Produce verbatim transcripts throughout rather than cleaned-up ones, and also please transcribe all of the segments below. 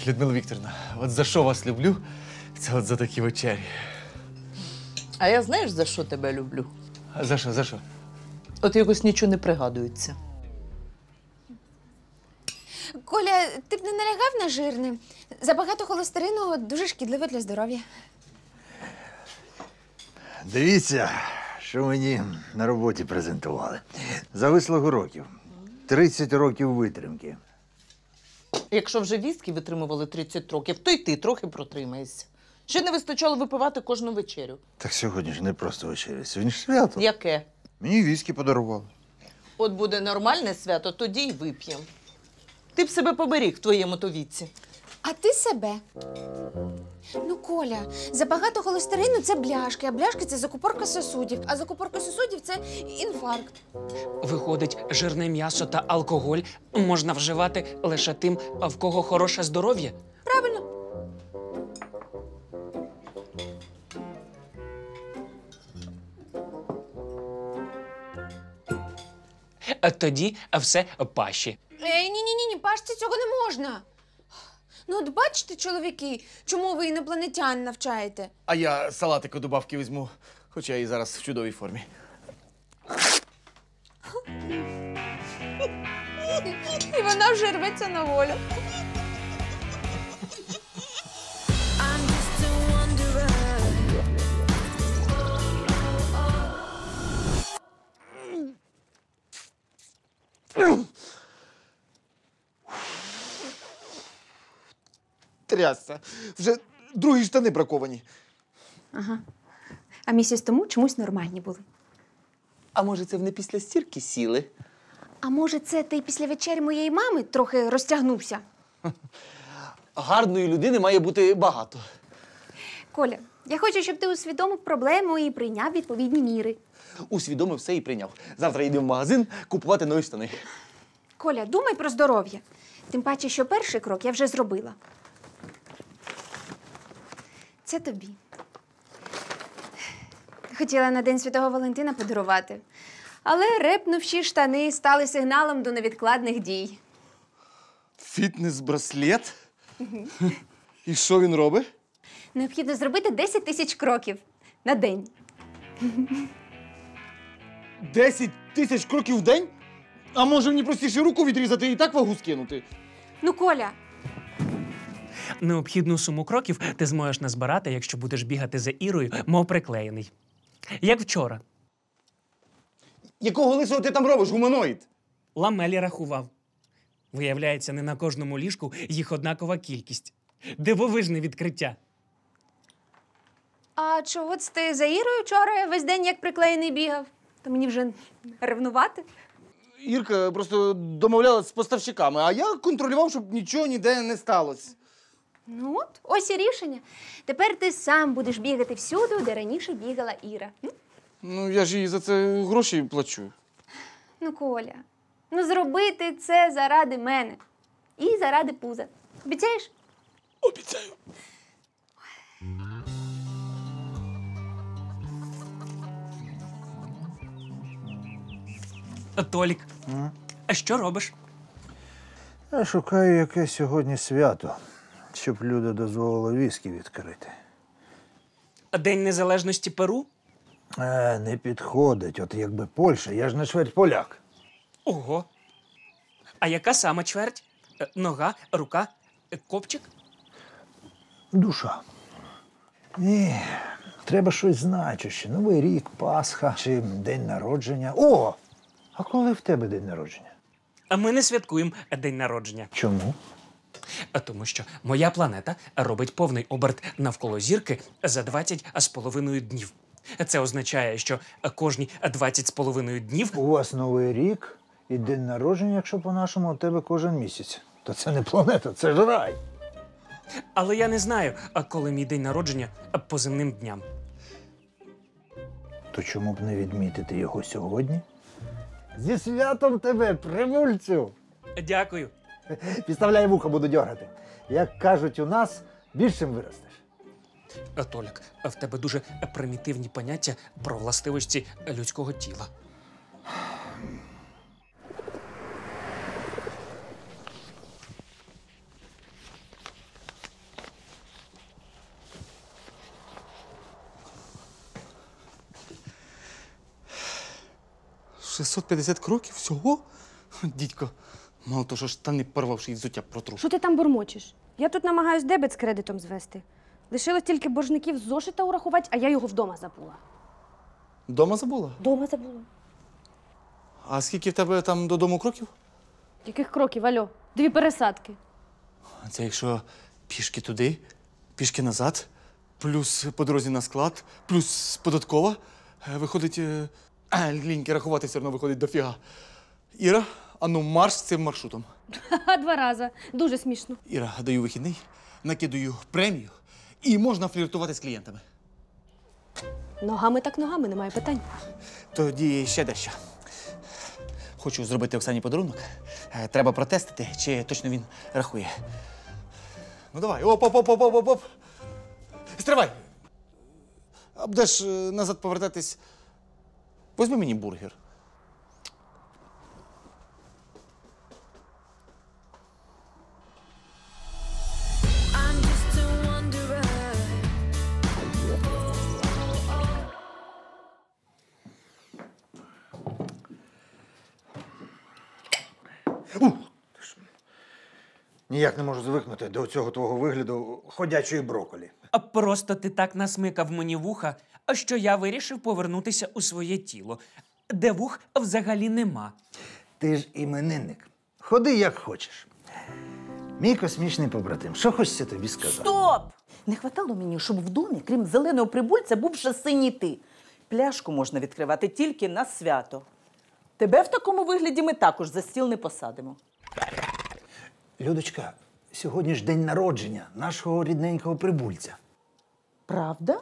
Людмила Вікторівна, от за що вас люблю, це от за такі вечері. А я знаєш, за що тебе люблю? А за що, за що? От якось нічого не пригадується. Коля, ти б не налягав на жирне? Забагато холестерину дуже шкідливо для здоров'я. Дивіться, що мені на роботі презентували. За вислугу років. тридцять років витримки. Якщо вже віскі витримували тридцять років, то й ти трохи протримаєшся. Ще не вистачало випивати кожну вечерю. Так сьогодні ж не просто вечеря, сьогодні ж свято. Яке? Мені віскі подарували. От буде нормальне свято, тоді й вип'ємо. Ти б себе поберіг в твоєму то віці. А ти себе? Ну, Коля, забагато холестерину – це бляшки, а бляшки – це закупорка сосудів, а закупорка сосудів – це інфаркт. Виходить, жирне м'ясо та алкоголь можна вживати лише тим, в кого хороше здоров'я? Правильно. Тоді все паші. Ей, ні-ні-ні, пашці цього не можна. Ну, от бачите, чоловіки, чому ви інопланетян навчаєте? А я салатику до бабки візьму, хоча і зараз в чудовій формі. І вона вже рветься на волю. Трясся. Вже другі штани браковані. Ага. А місяць тому чомусь нормальні були. А може це вони після стірки сіли? А може це ти після вечері моєї мами трохи розтягнувся? Гарної людини має бути багато. Коля, я хочу, щоб ти усвідомив проблему і прийняв відповідні міри. Усвідомив все і прийняв. Завтра йдемо в магазин купувати нові штани. Коля, думай про здоров'я. Тим паче, що перший крок я вже зробила. Це тобі. Хотіла на День Святого Валентина подарувати. Але репнувші штани стали сигналом до невідкладних дій. Фітнес-браслет? І що він робить? Необхідно зробити десять тисяч кроків на день. десять тисяч кроків в день? А може мені простіше руку відрізати і так вагу скинути? Ну, Коля, Необхідну суму кроків ти зможеш назбирати, якщо будеш бігати за Ірою, мов приклеєний. Як вчора. Якого лисого ти там робиш, гуманоїд? Ламелі рахував. Виявляється, не на кожному ліжку їх однакова кількість. Дивовижне відкриття. а чого це ти за Ірою вчора весь день як приклеєний бігав? То мені вже ревнувати? Ірка просто домовлялась з поставщиками, а я контролював, щоб нічого ніде не сталося. Ну от, ось і рішення. Тепер ти сам будеш бігати всюди, де раніше бігала Іра. М? Ну, я ж їй за це гроші плачу. Ну, Коля, ну зробити це заради мене. І заради пуза. Обіцяєш? Обіцяю. Толік, а що робиш? Я шукаю яке сьогодні свято, щоб люди дозволили віскі відкрити. День Незалежності Перу? Е, не підходить. От якби Польща, я ж не чверть поляк. Ого. А яка саме чверть? Е, Нога, рука, е, копчик? Душа. Ні, треба щось значуще. Новий рік, Пасха чи день народження. О! А коли в тебе день народження? А ми не святкуємо день народження. Чому? А тому що моя планета робить повний оберт навколо зірки за двадцять з половиною днів. Це означає, що кожні двадцять з половиною днів... У вас новий рік і день народження, якщо по-нашому, у тебе кожен місяць. То це не планета, це ж рай. Але я не знаю, коли мій день народження по земним дням. То чому б не відмітити його сьогодні? Зі святом тебе, привульцю! Дякую. Підставляй вуха, буду дьоргати. Як кажуть у нас, більшим виростеш. Толік, в тебе дуже примітивні поняття про властивості людського тіла. шістсот п'ятдесят кроків всього? Дідько, мало того, що штани порвавши і взуття протру. Що ти там бурмочеш? Я тут намагаюсь дебет з кредитом звести. Лишилось тільки боржників з зошита урахувати, а я його вдома забула. Дома забула? Дома забула. А скільки в тебе там додому кроків? Яких кроків, альо? Дві пересадки. Це якщо пішки туди, пішки назад, плюс по дорозі на склад, плюс податкова. Е, Виходить, е, а, ліньки рахувати все одно виходить дофіга. Іра, а ну марш цим маршрутом. Ха-ха, два рази. Дуже смішно. Іра, даю вихідний, накидаю премію і можна фліртувати з клієнтами. Ногами так ногами, немає питань. Тоді ще дещо. Хочу зробити Оксані подарунок. Е, Треба протестити, чи точно він рахує. Ну давай, оп-оп-оп-оп-оп-оп. Стривай! А будеш е, назад повертатись. Возьми мені бургер. Ніяк не можу звикнути до цього твого вигляду ходячої броколі. А просто ти так насмикав мені вуха, що я вирішив повернутися у своє тіло, де вух взагалі нема. Ти ж іменинник. Ходи як хочеш. Мій космічний побратим, що хочеться тобі сказати? Стоп! Не хватало мені, щоб в домі, крім зеленого прибульця, був ще синій ти. Пляшку можна відкривати тільки на свято. Тебе в такому вигляді ми також за стіл не посадимо. Людочка, сьогодні ж день народження нашого рідненького прибульця. Правда?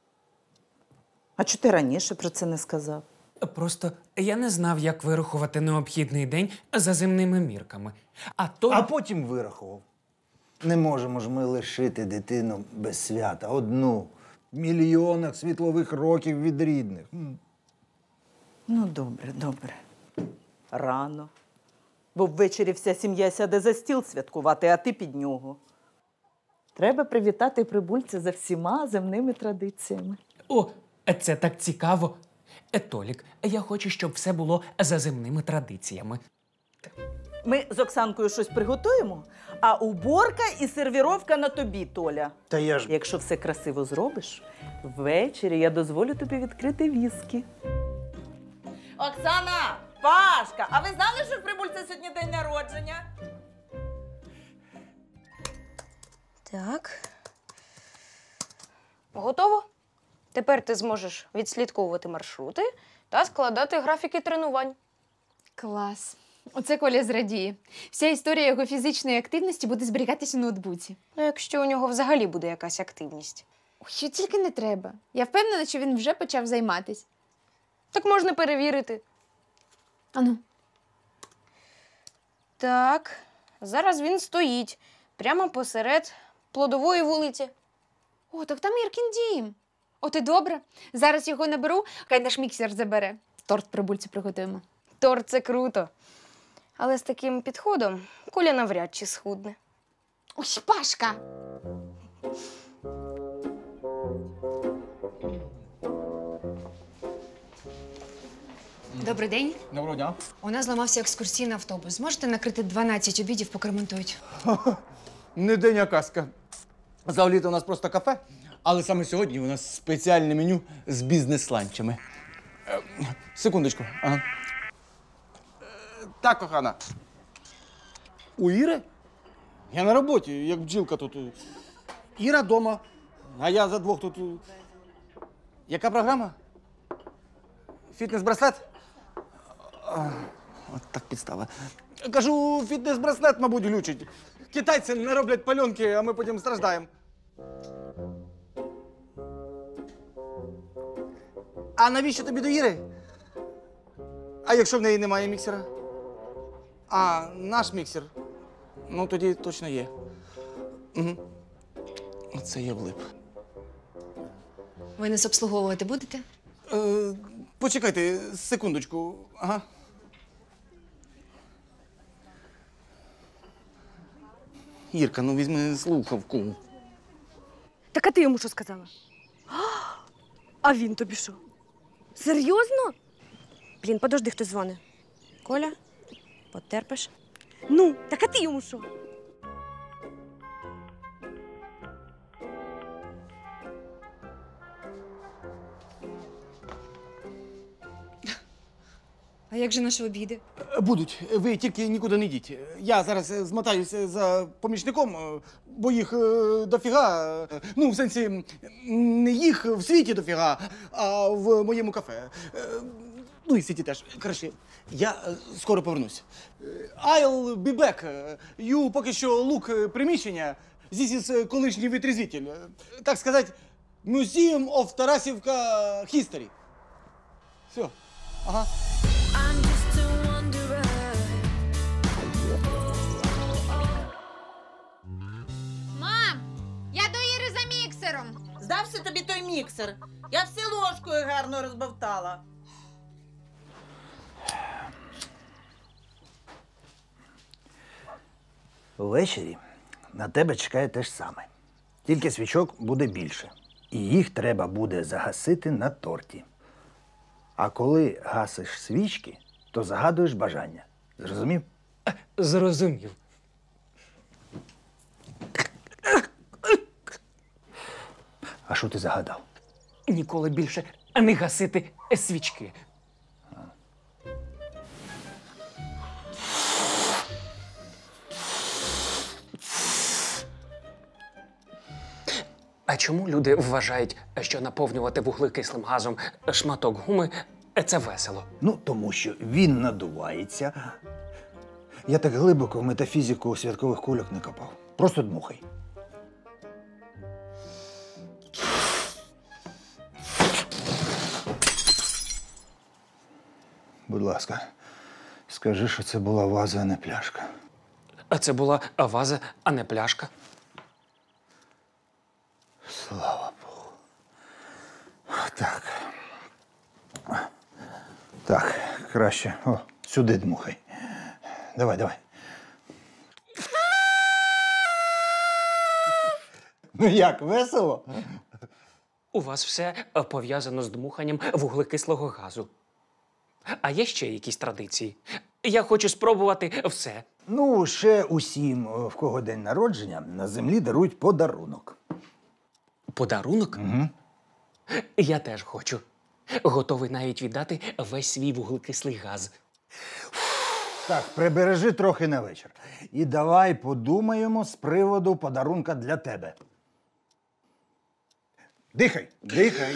А чого ти раніше про це не сказав? Просто я не знав, як вирахувати необхідний день за земними мірками. А то... А потім вирахував. Не можемо ж ми лишити дитину без свята. Одну. В мільйонах світлових років від рідних. М. Ну, добре, добре. Рано. Бо ввечері вся сім'я сяде за стіл святкувати, а ти під нього. Треба привітати прибульця за всіма земними традиціями. О, це так цікаво. Е, Толік, я хочу, щоб все було за земними традиціями. Ми з Оксанкою щось приготуємо, а уборка і сервіровка на тобі, Толя. Та я ж. Якщо все красиво зробиш, ввечері я дозволю тобі відкрити віскі. Оксана! Пашка! А ви знали, що в прибульця сьогодні день народження? Так. Готово? Тепер ти зможеш відслідковувати маршрути та складати графіки тренувань. Клас. Оце Коля зрадіє. Вся історія його фізичної активності буде зберігатися у ноутбуці. Ну, якщо у нього взагалі буде якась активність. Ой, що тільки не треба. Я впевнена, що він вже почав займатись. Так можна перевірити. Ану. Так, зараз він стоїть прямо посеред плодової вулиці. О, так там Іркін дім. От і добре. Зараз його наберу, хай наш міксер забере. Торт прибульцю приготуємо. Торт – це круто. Але з таким підходом Коля навряд чи схудне. Ой, Пашка! Добрий день. Доброго дня. У нас зламався екскурсійний автобус. Зможете накрити дванадцять обідів, поки ремонтують? Не день, а казка. Взагалі-то у нас просто кафе, але саме сьогодні у нас спеціальне меню з бізнес-ланчами. Е, Секундочку. Ага. Е, Так, кохана. У Іри? Я на роботі, як бджілка тут. Іра вдома, а я за двох тут. Яка програма? Фітнес-браслет? А, От так підстава. Кажу, фітнес-браслет, мабуть, глючить. Китайці не роблять пальонки, а ми потім страждаємо. А навіщо тобі до Іри? А якщо в неї немає міксера? А, наш міксер. Ну, тоді точно є. Угу. Оце я влип. Ви нас обслуговувати будете? Е, почекайте, секундочку. Ага. Ірка, ну візьми слухавку. Так а ти йому що сказала? А він тобі що? Серйозно? Блін, подожди, хто дзвонить. Коля, потерпиш. Ну, так а ти йому що? А як же наші обіди? Будуть. Ви тільки нікуди не йдіть. Я зараз е, змотаюся за помічником, е, бо їх е, дофіга. Е, Ну, в сенсі, м, не їх в світі дофіга, а в моєму кафе. Е, Ну і в світі теж. Коротше, я е, скоро повернусь. Е, I'll be back. Е, You поки що лук е, приміщення. This is е, колишній витрезвитель. Е, Так сказати, Museum of Тарасівка History. Все. Ага. Мам, я до Іри за міксером. Здався тобі той міксер. Я все ложкою гарно розбавтала. Ввечері на тебе чекає те ж саме. Тільки свічок буде більше. І їх треба буде загасити на торті. А коли гасиш свічки, то загадуєш бажання. Зрозумів? Зрозумів. А що ти загадав? Ніколи більше не гасити свічки. А чому люди вважають, що наповнювати вуглекислим газом шматок гуми – це весело? Ну, тому що він надувається. Я так глибоко в метафізику святкових кульок не копав. Просто дмухай. Будь ласка, скажи, що це була ваза, а не пляшка. А це була ваза, а не пляшка. Слава Богу. Так. Так, краще. О, сюди дмухай. Давай, давай. Ну як, весело? У вас все пов'язано з дмуханням вуглекислого газу. А є ще якісь традиції? Я хочу спробувати все. Ну, ще усім, в кого день народження, на землі дарують подарунок. Подарунок? Угу. Я теж хочу. Готовий навіть віддати весь свій вуглекислий газ. Так, прибережи трохи на вечір. І давай подумаємо з приводу подарунка для тебе. Дихай, дихай.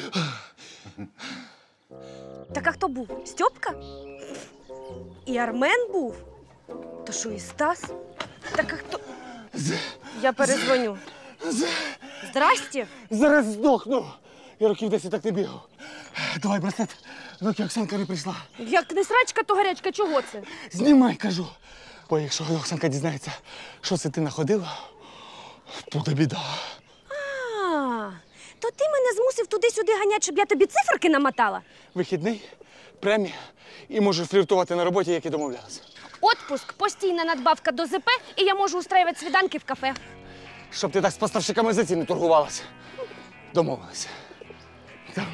Так а хто був? Стьопка? І Армен був? То що, і Стас? Так а хто? Я перезвоню. Здрасте. Зараз здохну. Я років десять так не бігав. Давай браслет, доки Оксанка не прийшла. Як не срачка, то гарячка. Чого це? Знімай, кажу. Бо якщо Оксанка дізнається, що це ти находила, буде біда. А, то ти мене змусив туди-сюди ганяти, щоб я тобі циферки намотала? Вихідний, премія і можеш фліртувати на роботі, як і домовлялися. Отпуск, постійна надбавка до зе пе, і я можу устраювати свіданки в кафе. Щоб ти так з поставщиками за ціни торгувалася. Домовилися. Давай.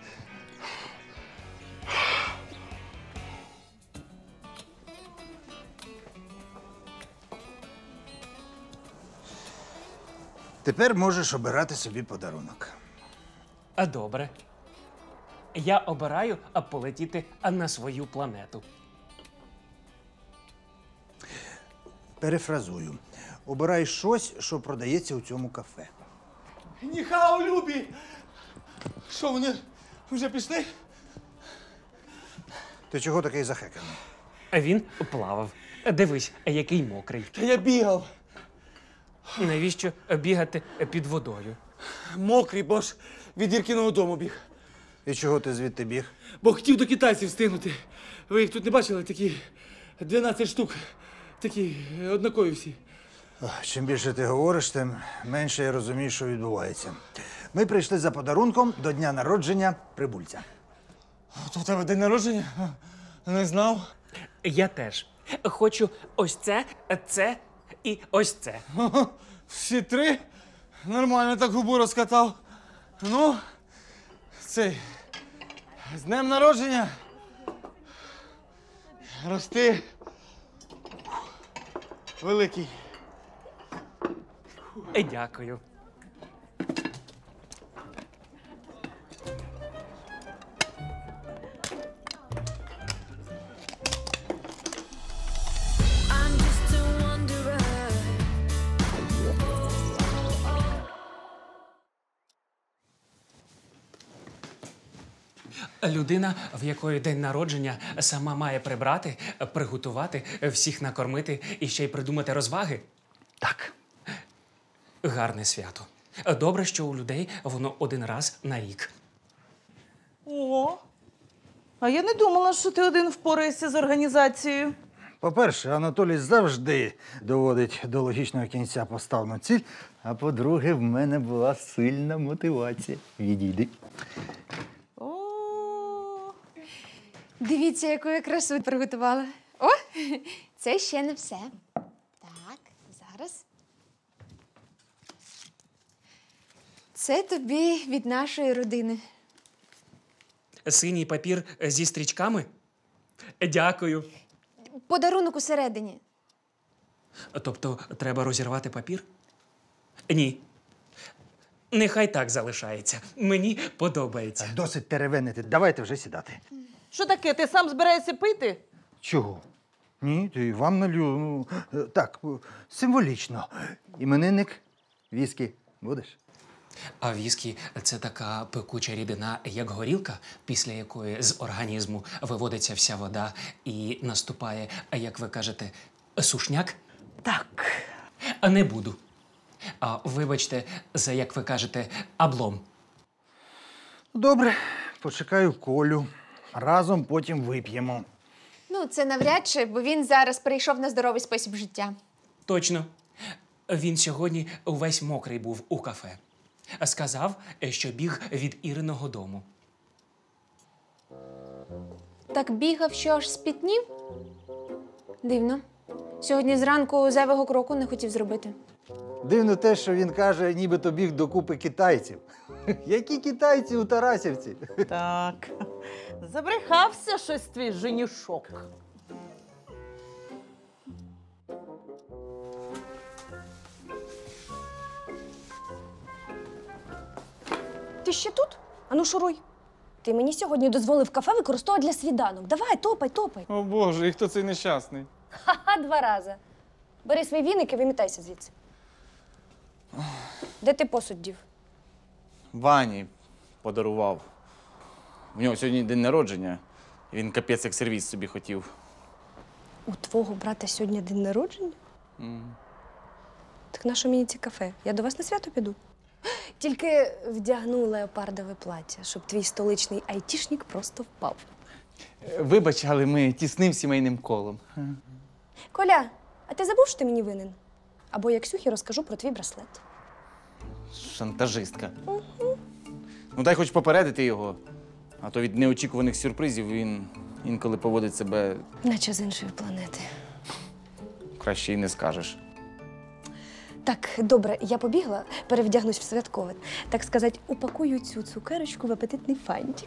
Тепер можеш обирати собі подарунок. А добре. Я обираю а, полетіти а, на свою планету. Перефразую. Обирай щось, що продається у цьому кафе. Ніхао, любі! Що, вони вже пішли? Ти чого такий захеканий? А він плавав. Дивись, який мокрий. Та я бігав. Навіщо бігати під водою? Мокрий, бо ж від Іркіного дому біг. І чого ти звідти біг? Бо хотів до китайців встигнути. Ви їх тут не бачили? Такі дванадцять штук. Такі однакові всі. Чим більше ти говориш, тим менше я розумію, що відбувається. Ми прийшли за подарунком до дня народження прибульця. То в тебе день народження? Не знав. Я теж. Хочу ось це, це і ось це. Всі три? Нормально так губу розкатав. Ну, цей, з днем народження. рости. Великий. Е, Дякую. Людина, в якої день народження, сама має прибрати, приготувати, всіх накормити і ще й придумати розваги. Так. Гарне свято. Добре, що у людей воно один раз на рік. О, а я не думала, що ти один впораєшся з організацією. По-перше, Анатолій завжди доводить до логічного кінця поставлену ціль, а по-друге, в мене була сильна мотивація. Відійди. О, Дивіться, яку я красу приготувала. О, це ще не все. Так, зараз. Це тобі від нашої родини. Синій папір зі стрічками? Дякую. Подарунок усередині. Тобто треба розірвати папір? Ні. Нехай так залишається. Мені подобається. Досить теревенити. Давайте вже сідати. що таке? Ти сам збираєшся пити? Чого? Ні, ти вам налю. Ну, е, так, е, символічно. Іменинник, віскі будеш? А віскі – це така пекуча рідина, як горілка, після якої з організму виводиться вся вода і наступає, як ви кажете, сушняк? Так. А не буду. А вибачте за, як ви кажете, облом. Добре, почекаю Колю. Разом потім вип'ємо. Ну, це навряд чи, бо він зараз перейшов на здоровий спосіб життя. Точно. Він сьогодні увесь мокрий був у кафе. Сказав, що біг від Іриного дому. Так бігав, що аж спітнів? Дивно. Сьогодні зранку зайвого кроку не хотів зробити. Дивно те, що він каже, нібито біг до купи китайців. Які китайці у Тарасівці? Так. Забрехався щось твій женішок. Ти ще тут? Ану, шуруй. Ти мені сьогодні дозволив кафе використовувати для свіданок. Давай, топай, топай. О Боже, і хто цей нещасний? Ха-ха, два рази. Бери свій віник і вимітайся звідси. Де ти посуд дів? Вані подарував. У нього сьогодні день народження. І він капець як сервіс собі хотів. У твого брата сьогодні день народження? Mm. Так на що мені ці кафе? Я до вас на свято піду. Тільки вдягну леопардове плаття, щоб твій столичний айтішник просто впав. Вибач, але ми тісним сімейним колом. Коля, а ти забув, що ти мені винен? Або я Ксюхі розкажу про твій браслет. Шантажистка. Угу. Ну дай хоч попередити його. А то від неочікуваних сюрпризів він інколи поводить себе Наче з іншої планети. краще й не скажеш. Так, добре, я побігла, перевдягнусь в святкове. Так сказати, упакую цю цукерочку в апетитний фантик.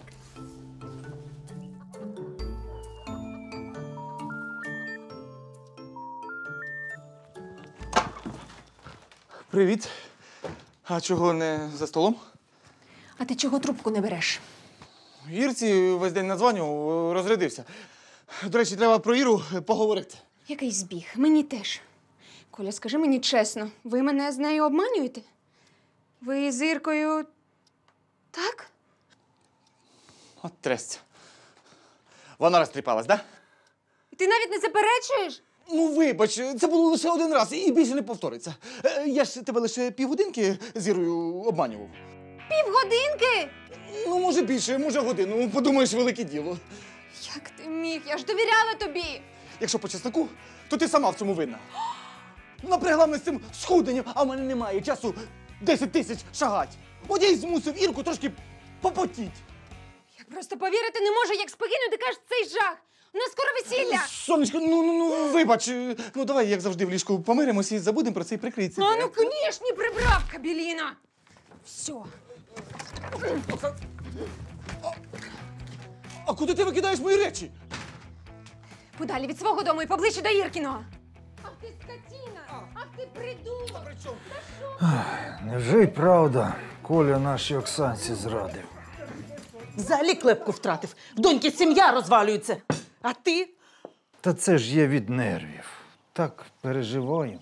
Привіт. А чого не за столом? А ти чого трубку не береш? Ірці весь день надзвонював, розрядився. До речі, треба про Іру поговорити. Який збіг. Мені теж. Коля, скажи мені чесно, ви мене з нею обманюєте? Ви з Іркою... Так? От трясця. Вона розтріпалась, так? Да? І ти навіть не заперечуєш? Ну, вибач, це було лише один раз і більше не повториться. Е, Я ж тебе лише півгодинки з Ірою обманював. Півгодинки? Ну, може більше, може годину. Подумаєш, велике діло. Як ти міг? Я ж довіряла тобі. Якщо по чесноку, то ти сама в цьому винна. Напрягла мене з цим схуденням, а в мене немає часу десять тисяч шагать. От я й змусив Ірку трошки попотіть. Я просто повірити не можу, як спокійно ти кажеш цей жах. У нас скоро весілля. Сонечко, ну, ну, ну, вибач. Ну, давай, як завжди, в ліжку помиримося і забудемо про це і прикрийся. А ну, конечно, прибрав, Кабеліна. Все. А куди ти викидаєш мої речі? Подалі від свого дому і поближче до Іркіного. Ах ти скотіна! Ах ти придурок! Невже й правда Коля нашій Оксанці зрадив? Взагалі клепку втратив. В доньки сім'я розвалюється. А ти? Та це ж є від нервів. Так переживаю.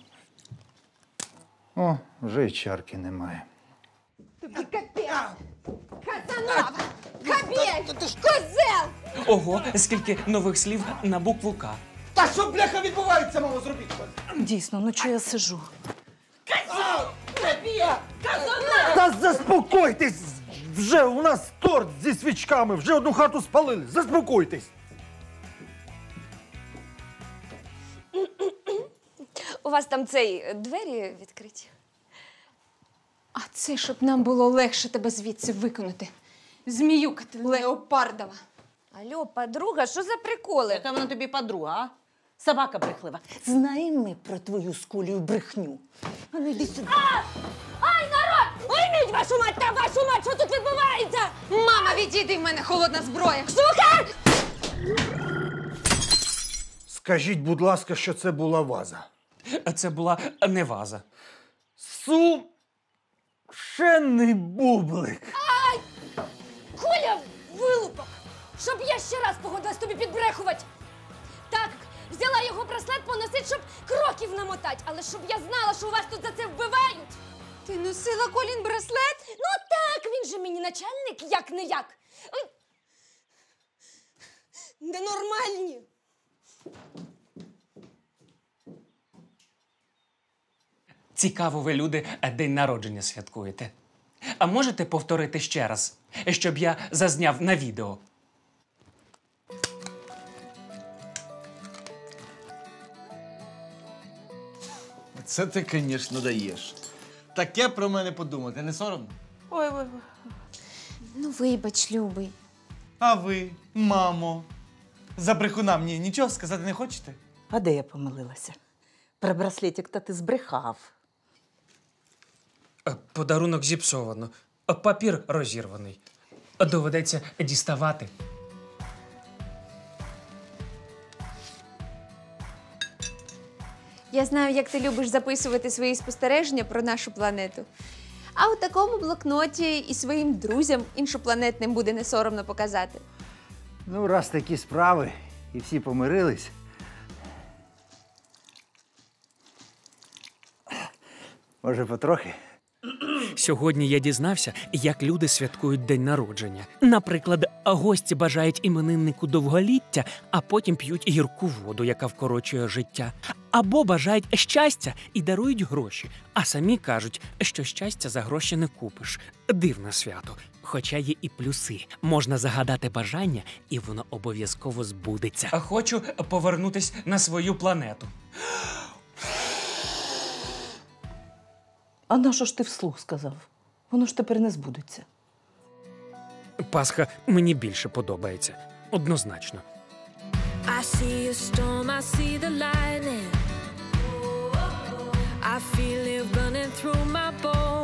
О, вже й чарки немає. Тобі капець! Казанова! Кабель! Козел! Ого, скільки нових слів на букву К. Та що, бляха, відбувається, мамо, зробіть? Дійсно, ну чого я сижу? Та заспокойтесь! Вже у нас торт зі свічками, вже одну хату спалили. Заспокойтесь! У вас там цей двері відкриті? А це, щоб нам було легше тебе звідси виконати. Зміюка ти леопардова. Алло, подруга, що за приколи? Яка вона тобі подруга, а? Собака брехлива. Знаємо ми про твою з Колею брехню. А ну йди сюди. Ай, народ! Уйміть вашу мать та вашу мать! Що тут відбувається? Мама, відійди, в мене холодна зброя. Сука! Скажіть, будь ласка, що це була ваза. Це була не ваза. Сушений бублик. Коля, вилупок! Щоб я ще раз погодилась тобі підбрехувати. Так, взяла його браслет поносить, щоб кроків намотать. Але щоб я знала, що у вас тут за це вбивають. Ти носила Колін браслет? Ну так, він же мені начальник, як не як. Ой. Ненормальні. Цікаво, ви, люди, день народження святкуєте. А можете повторити ще раз, щоб я зазняв на відео? Це ти, звісно, даєш. Таке про мене подумати, не соромно? Ой, ой, ой. Ну, вибач, любий. А ви, мамо, за брехуна мені нічого сказати не хочете? А де я помилилася? Про браслетик та ти збрехав. Е, Подарунок зіпсовано, е, папір розірваний. Доведеться діставати. Я знаю, як ти любиш записувати свої спостереження про нашу планету. А у такому блокноті і своїм друзям іншопланетним буде не соромно показати. Ну, раз такі справи і всі помирились. Може, потрохи? Сьогодні я дізнався, як люди святкують день народження. Наприклад, гості бажають імениннику довголіття, а потім п'ють гірку воду, яка вкорочує життя. Або бажають щастя і дарують гроші, а самі кажуть, що щастя за гроші не купиш. Дивне свято. Хоча є і плюси. Можна загадати бажання, і воно обов'язково збудеться. А хочу повернутись на свою планету. А на що ж ти вслух сказав? Воно ж тепер не збудеться. Пасха мені більше подобається. Однозначно. I see a storm, I see the lightning. I feel it running through my bones.